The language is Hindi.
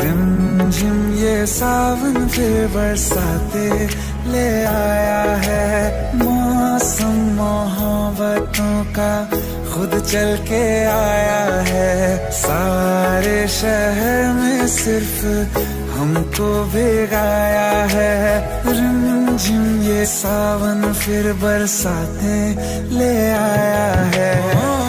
रिमझिम ये सावन फिर बरसाते ले आया है। मौसम मोहब्बतों का खुद चल के आया है। सारे शहर में सिर्फ हमको भिगाया है। रिमझिम ये सावन फिर बरसाते ले आया है।